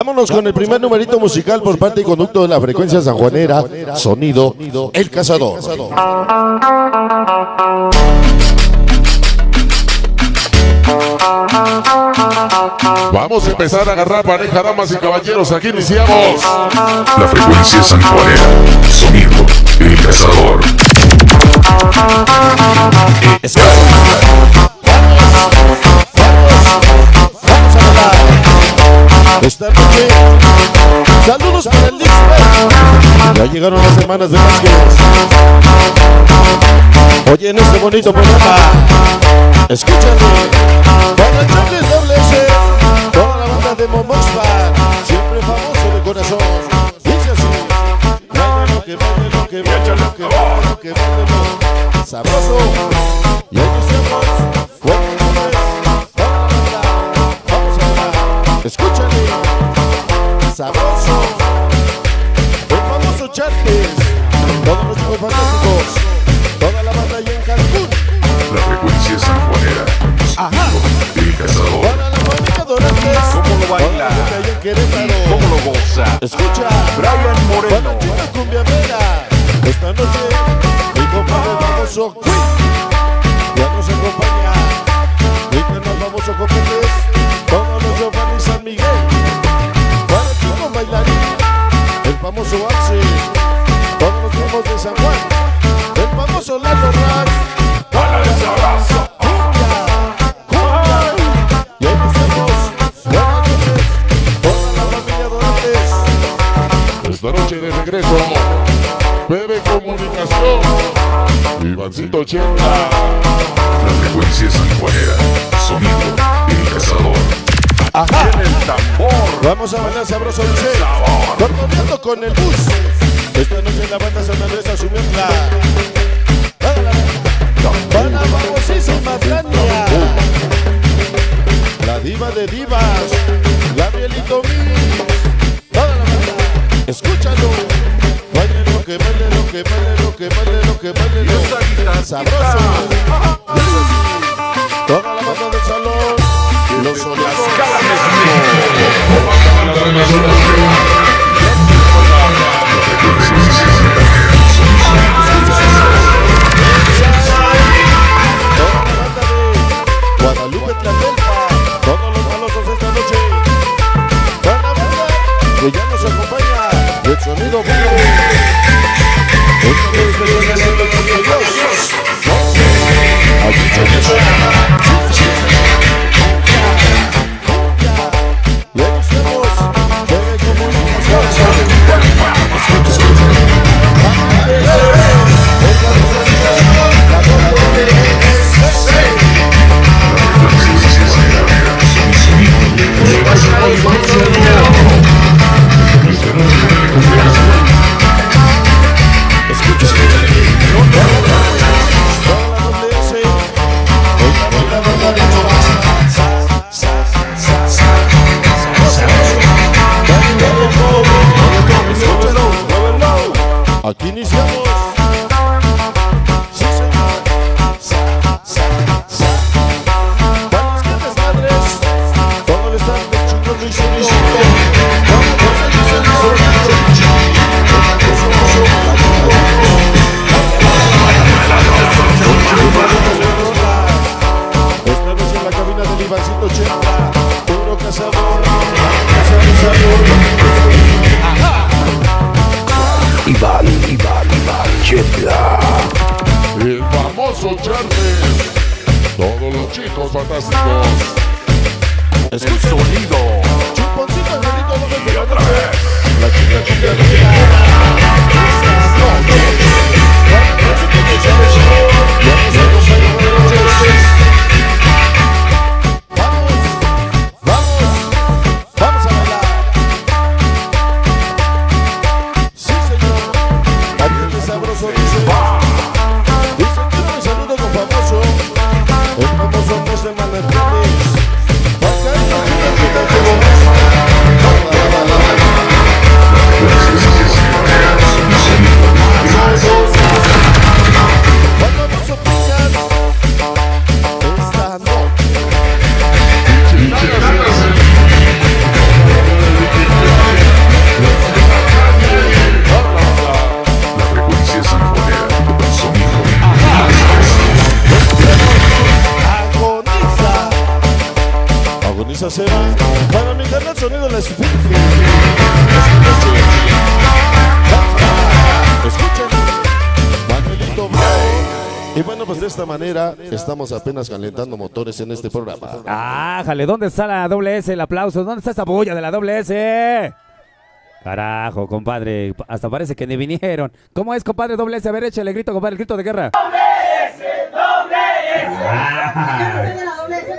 Vámonos con el primer numerito musical por parte y conducto de la frecuencia sanjuanera. Sonido El Cazador. Vamos a empezar a agarrar pareja, damas y caballeros. Aquí iniciamos. La frecuencia sanjuanera. Sonido El Cazador. Esta noche, saludos para el Dixper. Ya llegaron las hermanas de Vázquez. Oye, en este bonito programa, escúchame. Para Charles Doble S, toda la banda de Momoxpa, siempre famoso de corazón. Dice así: baile lo que baile, lo que baile, lo que baile, lo que baile, sabroso. Y ahí estamos. Escúchale, sabroso, el famoso Charles, todos los chicos fantásticos, toda la banda allá en Cancún. La frecuencia sanjuanera. Sonido El Cazador. Para la familia Dorantes, ¿Cómo lo baila? toda la gente allá en Querétaro. ¿Cómo lo goza? Escucha, Brian Moreno. para China Cumbiamera, esta noche mi compadre famoso Queen ya nos acompaña. Mi canal famoso Copetes, todos los Giovanni San Miguel. Para el chico bailarín, el famoso Axel, todos los nuevos de San Juan, el famoso Lalo Rack. Para el abrazo. Y ahí estamos, buenas noches, toda la familia Dorantes. Esta noche de regreso, Bebe Comunicación, Ivancito 80. La frecuencia sanjuanera. Sonido El Cazador. Ajá, En el tambor. vamos a bailar sabroso, dice, torneando con el bus. Esta noche la banda San Andrés asumió para la famosísima Tania, la diva de divas, Gabrielito Mix, toda la banda, escúchalo, baile lo que baile, lo que baile, lo que baile, lo que baile, Y esa guitarra. sabroso, dice así, toda la banda del salón, los soleados. Toda la banda de Guadalupe Tlatelpa, todos los malosos esta noche. Toda la banda que ya nos acompaña, el sonido bueno. Esta vez especialmente con Dios. Aquí se y ahí estamos, Bebe Comunicación. Aquí iniciamos. Sí, señor. Para las grandes madres, todo el estado de chingón Luis Enrique. Esta noche en la cabina del Ivancito 80, puro cazador. Iván Chetla. El famoso Charles. Todos los chicos fantásticos. El sonido. Chuponcito, Angelito López de la Otra noche. vez. La chica Cumbiamera. Vamos a bailar. Sí, señor. Aquí sabroso dice. Dice que un saludo con famoso. El famoso no se malentiende. Vanessa se va. Para mi canal Sonido La Esfinge. Escuchen. Manuelito Bravo. Y bueno, pues de esta manera estamos apenas calentando motores en este programa. Ájale, ¿dónde está la doble S? El aplauso. ¿Dónde está esa bulla de la doble S? Carajo, compadre. Hasta parece que ni vinieron. ¿Cómo es, compadre, doble S? A ver, échale el grito, compadre, el grito de guerra. ¡Doble S! ¡Doble S!